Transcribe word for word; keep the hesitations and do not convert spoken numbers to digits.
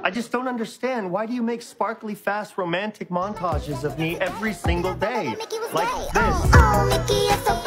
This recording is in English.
I just don't understand. Why do you make sparkly, fast, romantic montages of me every single day? Like this. Oh, oh, Mickey, you're so